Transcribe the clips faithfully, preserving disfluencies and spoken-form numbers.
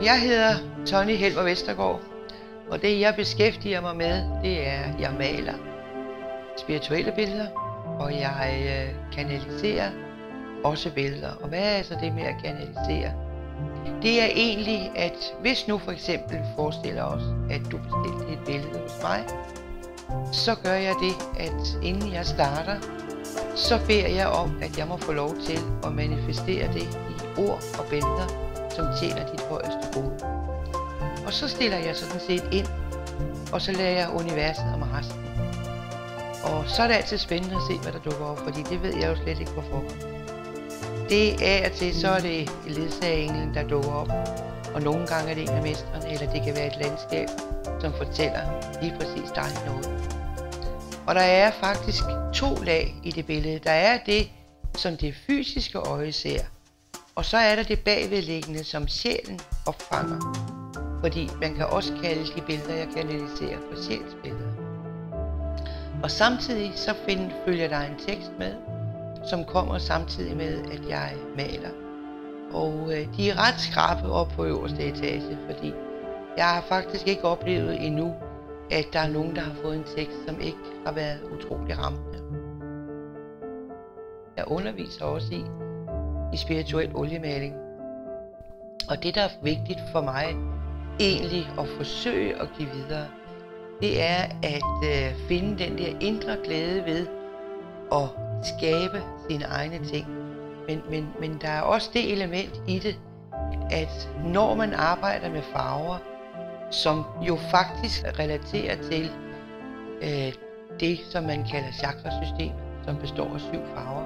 Jeg hedder Tonny Helmer Vestergaard, og det jeg beskæftiger mig med, det er, at jeg maler spirituelle billeder, og jeg øh, kanaliserer også billeder. Og hvad er så det med at kanalisere? Det er egentlig, at hvis nu for eksempel forestiller os, at du bestilte et billede hos mig, så gør jeg det, at inden jeg starter, så beder jeg om, at jeg må få lov til at manifestere det i ord og billeder, som tjener dit højeste gode. Og så stiller jeg sådan set ind, og så lader jeg universet om resten. Og så er det altid spændende at se, hvad der dukker op, fordi det ved jeg jo slet ikke hvorfor. Det af og til, så er det ledsagerenglen, der dukker op, og nogle gange er det en af mestrene, eller det kan være et landskab, som fortæller lige præcis dig noget. Og der er faktisk to lag i det billede. Der er det, som det fysiske øje ser, og så er der det bagvedliggende, som sjælen opfanger. Fordi man kan også kalde de billeder, jeg kanaliserer, for sjælsbilleder. Og samtidig så find, følger der en tekst med, som kommer samtidig med, at jeg maler. Og øh, de er ret skrappe op på øverste etage, fordi jeg har faktisk ikke oplevet endnu, at der er nogen, der har fået en tekst, som ikke har været utrolig rammende. Jeg underviser også i, i spirituel oliemaling. Og det, der er vigtigt for mig, egentlig at forsøge at give videre, det er at øh, finde den der indre glæde ved at skabe sine egne ting. Men, men, men der er også det element i det, at når man arbejder med farver, som jo faktisk relaterer til øh, det, som man kalder chakrasystemet, som består af syv farver,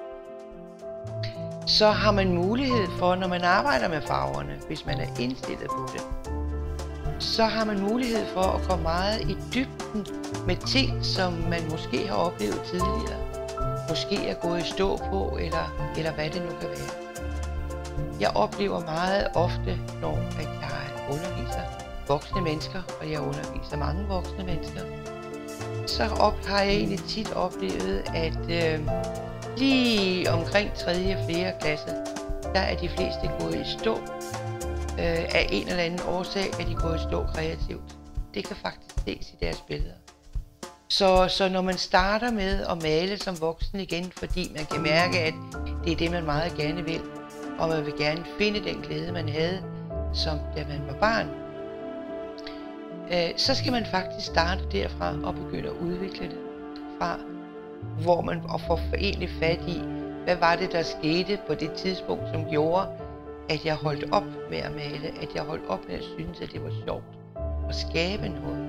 så har man mulighed for, når man arbejder med farverne, hvis man er indstillet på det, så har man mulighed for at komme meget i dybden med ting, som man måske har oplevet tidligere. Måske er gået i stå på, eller, eller hvad det nu kan være. Jeg oplever meget ofte, når at jeg underviser voksne mennesker, og jeg underviser mange voksne mennesker, så op, har jeg egentlig tit oplevet, at øh, lige omkring tredje og fjerde klasse, der er de fleste gået i stå. Øh, af en eller anden årsag er de gået i stå kreativt. Det kan faktisk ses i deres billeder. Så, så når man starter med at male som voksen igen, fordi man kan mærke, at det er det, man meget gerne vil, og man vil gerne finde den glæde, man havde, som da man var barn, øh, så skal man faktisk starte derfra og begynde at udvikle det fra, hvor man og får egentlig fat i, hvad var det, der skete på det tidspunkt, som gjorde, at jeg holdt op med at male, at jeg holdt op med at synes, at det var sjovt at skabe noget.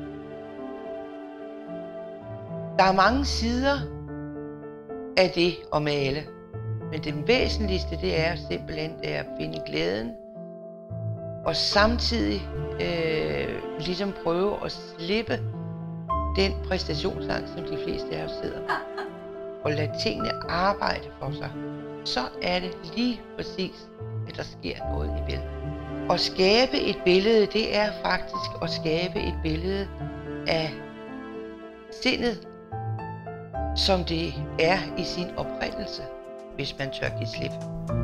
Der er mange sider af det at male, men det væsentligste, det er simpelthen det er at finde glæden, og samtidig øh, ligesom prøve at slippe den præstationsangst, som de fleste af os sidder med, og lade tingene arbejde for sig. Så er det lige præcis, at der sker noget i billedet. At skabe et billede, det er faktisk at skabe et billede af sindet, som det er i sin oprindelse, hvis man tør give slip.